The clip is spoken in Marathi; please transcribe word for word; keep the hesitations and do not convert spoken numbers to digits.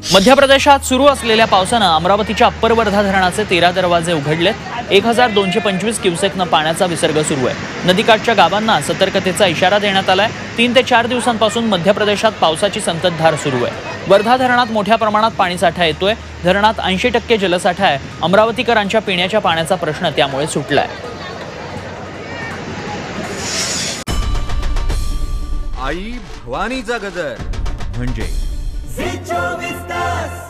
मध्य प्रदेशात सुरू असलेल्या पावसानं अमरावतीच्या अप्पर वर्धा धरणाचे तेरा दरवाजे उघडलेत। एक हजार दोनशे पंचवीस क्युसेकनं पाण्याचा विसर्ग सुरू आहे। नदीकाठच्या गावांना सतर्कतेचा इशारा देण्यात आलाय। तीन ते चार दिवसांपासून मध्य प्रदेशात पावसाची संततधार सुरू आहे। वर्धा धरणात मोठ्या प्रमाणात पाणीसाठा येतोय। धरणात ऐंशी टक्के जलसाठा आहे। अमरावतीकरांच्या पिण्याच्या पाण्याचा प्रश्न त्यामुळे सुटलाय। आई भवानीचा गजर म्हणजे झी चोवीस तास।